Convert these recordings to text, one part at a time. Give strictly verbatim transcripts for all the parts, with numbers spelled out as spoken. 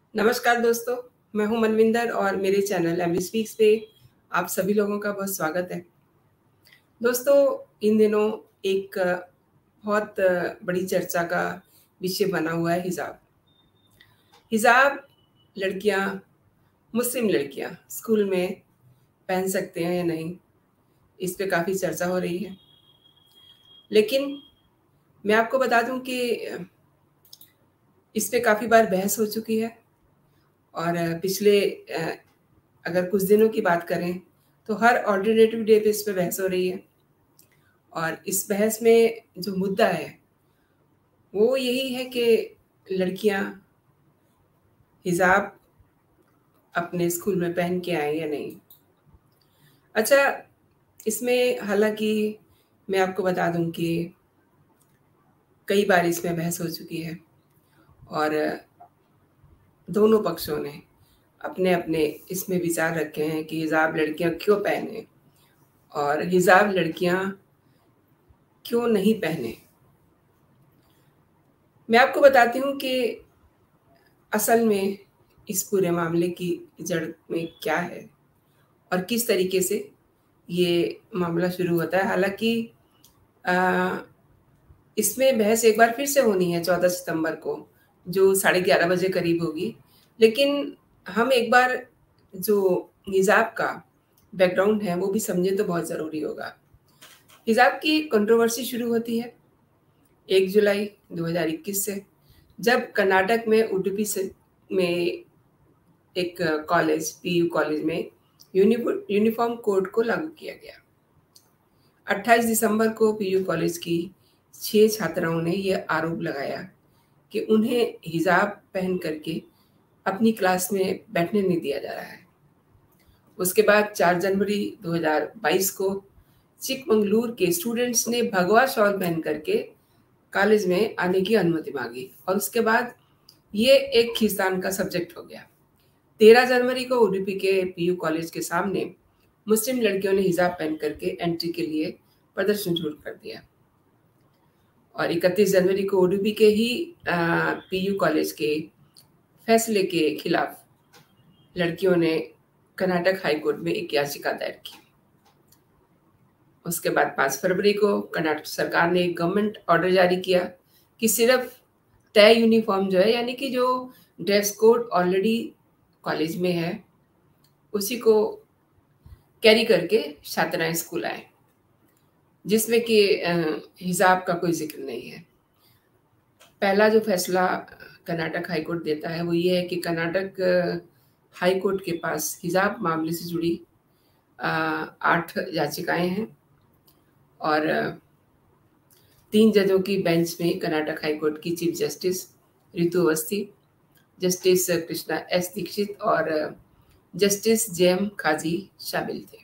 नमस्कार दोस्तों, मैं हूं मनविंदर और मेरे चैनल एमवी स्पीक्स पे आप सभी लोगों का बहुत स्वागत है। दोस्तों, इन दिनों एक बहुत बड़ी चर्चा का विषय बना हुआ है हिजाब। हिजाब लड़कियां, मुस्लिम लड़कियां स्कूल में पहन सकते हैं या नहीं, इस पे काफ़ी चर्चा हो रही है। लेकिन मैं आपको बता दूं कि इस पे काफ़ी बार बहस हो चुकी है और पिछले अ, अगर कुछ दिनों की बात करें तो हर ऑल्टरनेटिव डे पे इस पे बहस हो रही है। और इस बहस में जो मुद्दा है वो यही है कि लड़कियां हिजाब अपने स्कूल में पहन के आए या नहीं। अच्छा, इसमें हालांकि मैं आपको बता दूं कि कई बार इसमें बहस हो चुकी है और दोनों पक्षों ने अपने अपने इसमें विचार रखे हैं कि हिजाब लड़कियां क्यों पहने और हिजाब लड़कियां क्यों नहीं पहने। मैं आपको बताती हूँ कि असल में इस पूरे मामले की जड़ में क्या है और किस तरीके से ये मामला शुरू होता है। हालांकि अ, इसमें बहस एक बार फिर से होनी है चौदह सितंबर को, जो साढ़े ग्यारह बजे करीब होगी। लेकिन हम एक बार जो हिजाब का बैकग्राउंड है वो भी समझें तो बहुत ज़रूरी होगा। हिजाब की कंट्रोवर्सी शुरू होती है एक जुलाई दो हज़ार इक्कीस से, जब कर्नाटक में उडुपी से में एक कॉलेज पीयू कॉलेज में यूनिफॉर्म कोड को लागू किया गया। अट्ठाईस दिसंबर को पीयू कॉलेज की छह छात्राओं ने यह आरोप लगाया कि उन्हें हिजाब पहन करके अपनी क्लास में बैठने नहीं दिया जा रहा है। उसके बाद चार जनवरी दो हज़ार बाईस को चिकमंगलुरु के स्टूडेंट्स ने भगवा शॉल पहन करके कॉलेज में आने की अनुमति मांगी और उसके बाद ये एक खींचतान का सब्जेक्ट हो गया। तेरह जनवरी को उडुपी के पीयू कॉलेज के सामने मुस्लिम लड़कियों ने हिजाब पहन करके एंट्री के लिए प्रदर्शन शुरू कर दिया और इकतीस जनवरी को उडुपी के ही पीयू कॉलेज के फैसले के खिलाफ लड़कियों ने कर्नाटक हाई कोर्ट में एक याचिका दायर की। उसके बाद पाँच फरवरी को कर्नाटक सरकार ने एक गवर्नमेंट ऑर्डर जारी किया कि सिर्फ तय यूनिफॉर्म जो है, यानी कि जो ड्रेस कोड ऑलरेडी कॉलेज में है, उसी को कैरी करके छात्राएं स्कूल आए, जिसमें कि हिजाब का कोई जिक्र नहीं है। पहला जो फैसला कर्नाटक हाई कोर्ट देता है वो ये है कि कर्नाटक हाई कोर्ट के पास हिजाब मामले से जुड़ी आठ याचिकाएं हैं और तीन जजों की बेंच में कर्नाटक हाई कोर्ट की chief justice Ritu Awasthi, justice Krishna S Dixit और जस्टिस जे एम खाजी शामिल थे।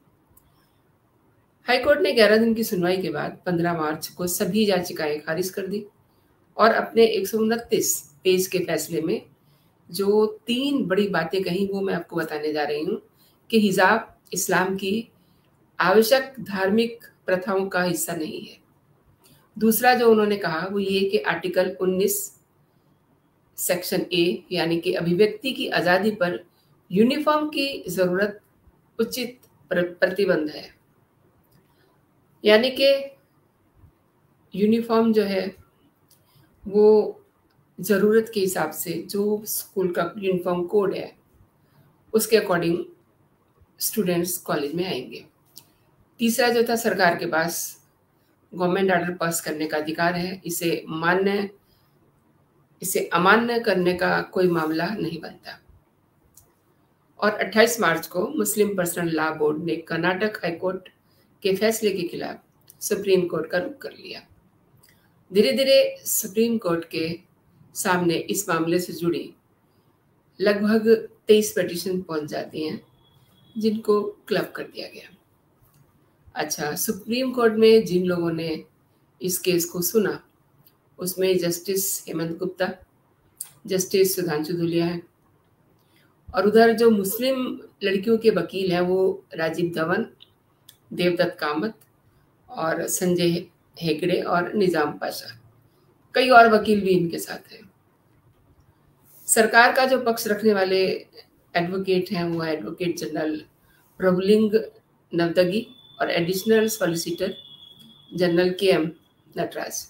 हाईकोर्ट ने ग्यारह दिन की सुनवाई के बाद पंद्रह मार्च को सभी याचिकाएं खारिज कर दी और अपने एक सौ उनतीस पेज के फैसले में जो तीन बड़ी बातें कही वो मैं आपको बताने जा रही हूँ कि हिजाब इस्लाम की आवश्यक धार्मिक प्रथाओं का हिस्सा नहीं है। दूसरा जो उन्होंने कहा वो ये कि आर्टिकल उन्नीस सेक्शन ए यानी कि अभिव्यक्ति की आज़ादी पर यूनिफॉर्म की ज़रूरत उचित प्रतिबंध है, यानी कि यूनिफॉर्म जो है वो ज़रूरत के हिसाब से जो स्कूल का यूनिफॉर्म कोड है उसके अकॉर्डिंग स्टूडेंट्स कॉलेज में आएंगे। तीसरा जो था, सरकार के पास गवर्नमेंट ऑर्डर पास करने का अधिकार है, इसे मान्य इसे अमान्य करने का कोई मामला नहीं बनता। और अट्ठाईस मार्च को मुस्लिम पर्सनल लॉ बोर्ड ने कर्नाटक हाईकोर्ट के फैसले के खिलाफ सुप्रीम कोर्ट का रुख कर लिया। धीरे धीरे सुप्रीम कोर्ट के सामने इस मामले से जुड़ी लगभग तेईस पिटीशन पहुंच जाती हैं, जिनको क्लब कर दिया गया। अच्छा, सुप्रीम कोर्ट में जिन लोगों ने इस केस को सुना उसमें जस्टिस हेमंत गुप्ता, जस्टिस सुधांशु धुलिया हैं और उधर जो मुस्लिम लड़कियों के वकील हैं वो राजीव धवन, देवदत्त कामत और संजय हेगड़े और निजाम पाशा, कई और वकील भी इनके साथ हैं। सरकार का जो पक्ष रखने वाले एडवोकेट हैं वो एडवोकेट जनरल प्रभुलिंग नवदगी और additional solicitor general K M Nataraj.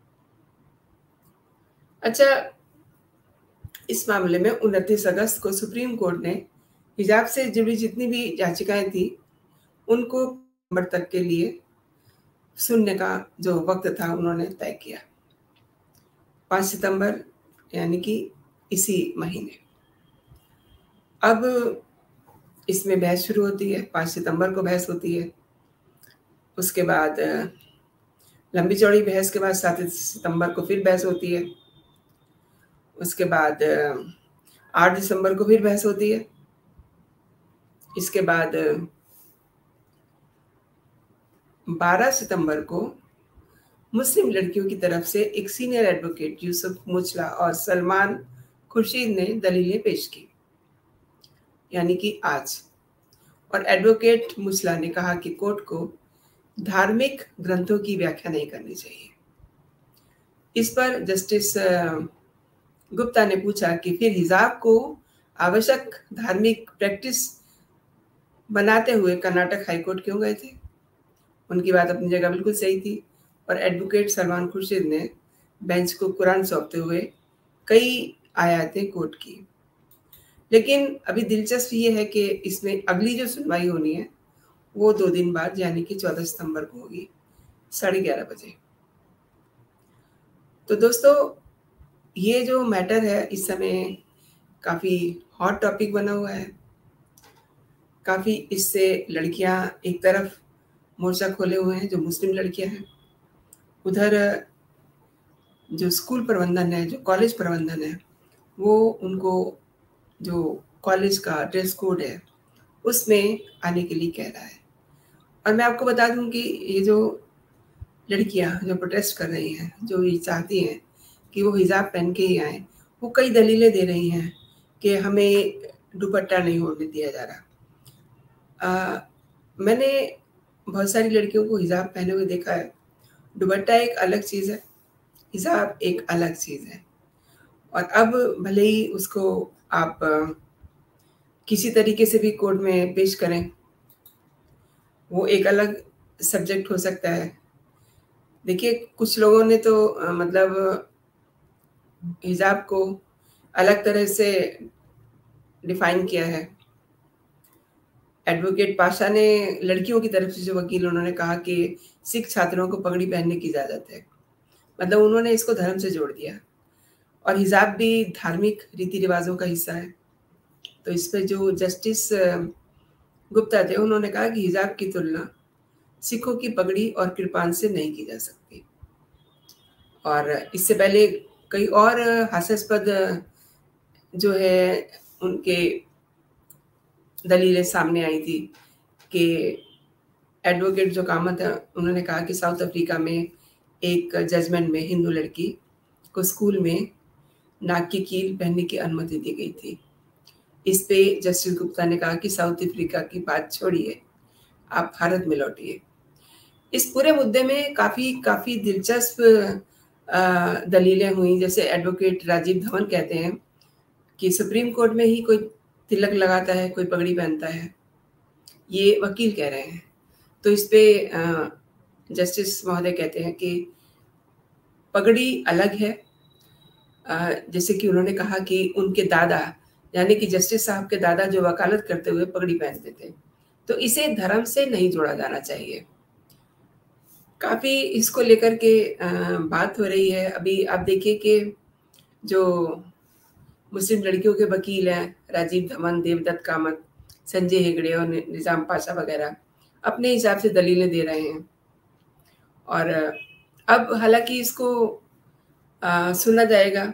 अच्छा, इस मामले में उनतीस अगस्त को सुप्रीम कोर्ट ने हिजाब से जुड़ी जितनी भी याचिकाएं थी उनको नवंबर तक के लिए सुनने का जो वक्त था उन्होंने तय किया, पाँच सितंबर यानी कि इसी महीने। अब इसमें बहस शुरू होती है, पाँच सितंबर को बहस होती है। उसके बाद लंबी चौड़ी बहस के बाद सात सितंबर को फिर बहस होती है। उसके बाद आठ दिसंबर को फिर बहस होती है। इसके बाद बारह सितंबर को मुस्लिम लड़कियों की तरफ से एक सीनियर एडवोकेट यूसुफ मुचला और सलमान खुर्शीद ने दलीलें पेश की, यानी कि आज। और एडवोकेट मुचला ने कहा कि कोर्ट को धार्मिक ग्रंथों की व्याख्या नहीं करनी चाहिए। इस पर जस्टिस गुप्ता ने पूछा कि फिर हिजाब को आवश्यक धार्मिक प्रैक्टिस बनाते हुए कर्नाटक हाईकोर्ट क्यों गए थे। उनकी बात अपनी जगह बिल्कुल सही थी और एडवोकेट सलमान खुर्शीद ने बेंच को कुरान सौंपते हुए कई आयतें कोट की। लेकिन अभी दिलचस्प ये है कि इसमें अगली जो सुनवाई होनी है वो दो दिन बाद यानी कि चौदह सितंबर को होगी, साढ़े ग्यारह बजे। तो दोस्तों, ये जो मैटर है इस समय काफ़ी हॉट टॉपिक बना हुआ है। काफ़ी इससे लड़कियां एक तरफ मोर्चा खोले हुए हैं जो मुस्लिम लड़कियां हैं, उधर जो स्कूल प्रबंधन है, जो कॉलेज प्रबंधन है, वो उनको जो कॉलेज का ड्रेस कोड है उसमें आने के लिए कह रहा है। और मैं आपको बता दूं कि ये जो लड़कियां जो प्रोटेस्ट कर रही हैं, जो ये चाहती हैं कि वो हिजाब पहन के ही आए, वो कई दलीलें दे रही हैं कि हमें दुपट्टा नहीं ओढ़ने दिया जा रहा। आ, मैंने बहुत सारी लड़कियों को हिजाब पहने हुए देखा है। दुपट्टा एक अलग चीज़ है, हिजाब एक अलग चीज़ है। और अब भले ही उसको आप किसी तरीके से भी कोर्ट में पेश करें, वो एक अलग सब्जेक्ट हो सकता है। देखिए, कुछ लोगों ने तो मतलब हिजाब को अलग तरह से डिफाइन किया है। एडवोकेट पाशा ने लड़कियों की तरफ से जो वकील, उन्होंने कहा कि सिख छात्रों को पगड़ी पहनने की इजाज़त है। मतलब उन्होंने इसको धर्म से जोड़ दिया और हिजाब भी धार्मिक रीति रिवाजों का हिस्सा है। तो इस पर जो जस्टिस गुप्ता थे उन्होंने कहा कि हिजाब की तुलना सिखों की पगड़ी और कृपान से नहीं की जा सकती। और इससे पहले कई और हास्यास्पद जो है उनके दलीलें सामने आई थी कि एडवोकेट जो कामत है उन्होंने कहा कि साउथ अफ्रीका में एक जजमेंट में हिंदू लड़की को स्कूल में नाक की कील पहनने की अनुमति दी गई थी। इस पे जस्टिस गुप्ता ने कहा कि साउथ अफ्रीका की बात छोड़िए, आप भारत में लौटिए। इस पूरे मुद्दे में काफ़ी काफ़ी दिलचस्प दलीलें हुई। जैसे एडवोकेट राजीव धवन कहते हैं कि सुप्रीम कोर्ट में ही कोई तिलक लगाता है, कोई पगड़ी पहनता है, ये वकील कह रहे हैं। तो इस पे जस्टिस महोदय कहते हैं कि पगड़ी अलग है। जैसे कि उन्होंने कहा कि उनके दादा यानी कि जस्टिस साहब के दादा जो वकालत करते हुए पगड़ी पहनते थे, तो इसे धर्म से नहीं जोड़ा जाना चाहिए। काफ़ी इसको लेकर के बात हो रही है। अभी आप देखिए कि जो मुस्लिम लड़कियों के वकील हैं, राजीव धवन, देवदत्त कामत, संजय हेगड़े और निज़ाम पाशा वगैरह, अपने हिसाब से दलीलें दे रहे हैं। और अब हालांकि इसको आ, सुना जाएगा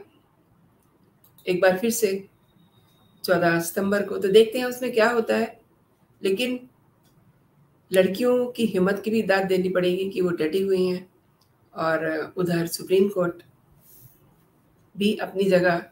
एक बार फिर से चौदह सितंबर को, तो देखते हैं उसमें क्या होता है। लेकिन लड़कियों की हिम्मत की भी दाद देनी पड़ेगी कि वो डटी हुई हैं। और उधर सुप्रीम कोर्ट भी अपनी जगह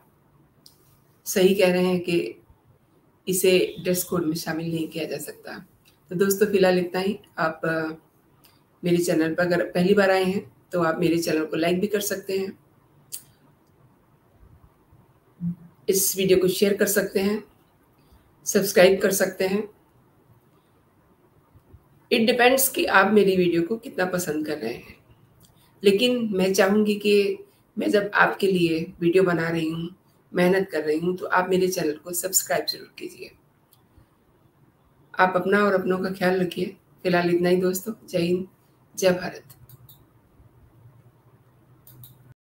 सही कह रहे हैं कि इसे ड्रेस कोड में शामिल नहीं किया जा सकता। तो दोस्तों, फिलहाल इतना ही। आप मेरे चैनल पर अगर पहली बार आए हैं तो आप मेरे चैनल को लाइक भी कर सकते हैं। इस वीडियो को शेयर कर सकते हैं, सब्सक्राइब कर सकते हैं। इट डिपेंड्स कि आप मेरी वीडियो को कितना पसंद कर रहे हैं। लेकिन मैं चाहूँगी कि मैं जब आपके लिए वीडियो बना रही हूँ, मेहनत कर रही हूँ, तो आप मेरे चैनल को सब्सक्राइब ज़रूर कीजिए। आप अपना और अपनों का ख्याल रखिए। फिलहाल इतना ही दोस्तों। जय हिंद, जय भारत।